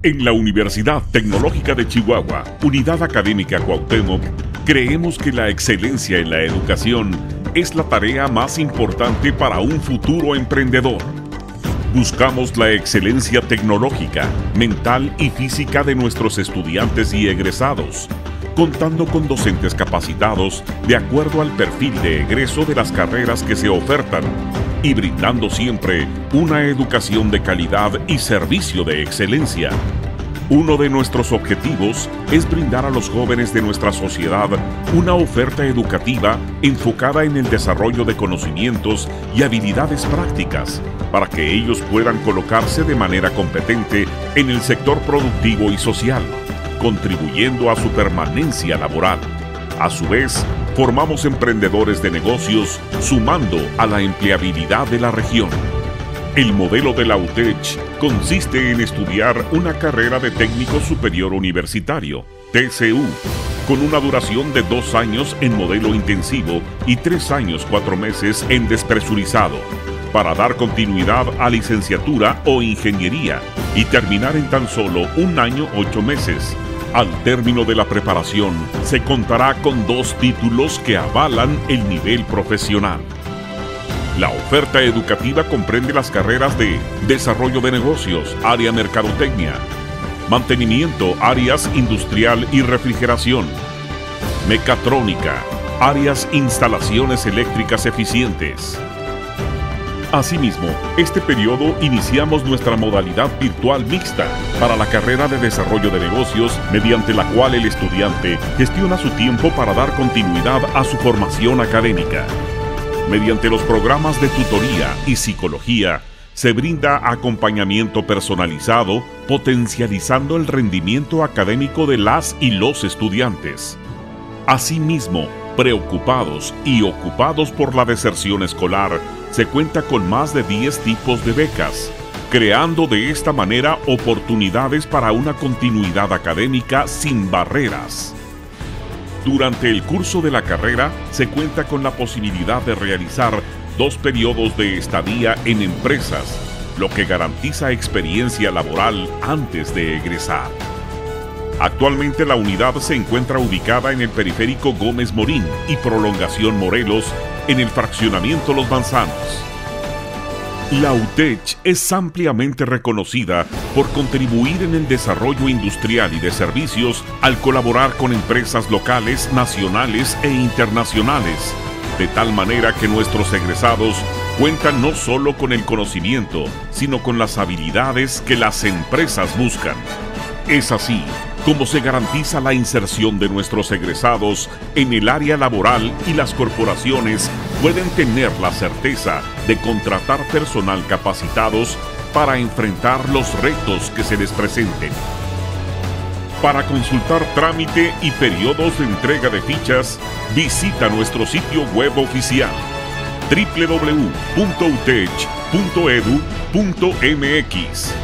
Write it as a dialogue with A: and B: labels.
A: En la Universidad Tecnológica de Chihuahua, Unidad Académica Cuauhtémoc, creemos que la excelencia en la educación es la tarea más importante para un futuro emprendedor. Buscamos la excelencia tecnológica, mental y física de nuestros estudiantes y egresados, contando con docentes capacitados de acuerdo al perfil de egreso de las carreras que se ofertan y brindando siempre una educación de calidad y servicio de excelencia. Uno de nuestros objetivos es brindar a los jóvenes de nuestra sociedad una oferta educativa enfocada en el desarrollo de conocimientos y habilidades prácticas para que ellos puedan colocarse de manera competente en el sector productivo y social, contribuyendo a su permanencia laboral. A su vez, formamos emprendedores de negocios sumando a la empleabilidad de la región. El modelo de la UTECH consiste en estudiar una carrera de técnico superior universitario, TCU, con una duración de 2 años en modelo intensivo y 3 años 4 meses en despresurizado, para dar continuidad a licenciatura o ingeniería y terminar en tan solo 1 año 8 meses. Al término de la preparación, se contará con 2 títulos que avalan el nivel profesional. La oferta educativa comprende las carreras de Desarrollo de Negocios, área Mercadotecnia, Mantenimiento, áreas Industrial y Refrigeración, Mecatrónica, áreas Instalaciones Eléctricas Eficientes. Asimismo, este periodo iniciamos nuestra modalidad virtual mixta para la carrera de Desarrollo de Negocios, mediante la cual el estudiante gestiona su tiempo para dar continuidad a su formación académica. Mediante los programas de tutoría y psicología, se brinda acompañamiento personalizado, potencializando el rendimiento académico de las y los estudiantes. Asimismo, preocupados y ocupados por la deserción escolar, se cuenta con más de 10 tipos de becas, creando de esta manera oportunidades para una continuidad académica sin barreras. Durante el curso de la carrera se cuenta con la posibilidad de realizar 2 periodos de estadía en empresas, lo que garantiza experiencia laboral antes de egresar. Actualmente la unidad se encuentra ubicada en el periférico Gómez Morín y Prolongación Morelos, en el fraccionamiento Los Manzanos. La UTECH es ampliamente reconocida por contribuir en el desarrollo industrial y de servicios al colaborar con empresas locales, nacionales e internacionales, de tal manera que nuestros egresados cuentan no solo con el conocimiento, sino con las habilidades que las empresas buscan. Es así como se garantiza la inserción de nuestros egresados en el área laboral y las corporaciones pueden tener la certeza de contratar personal capacitados para enfrentar los retos que se les presenten. Para consultar trámite y periodos de entrega de fichas, visita nuestro sitio web oficial www.utech.edu.mx.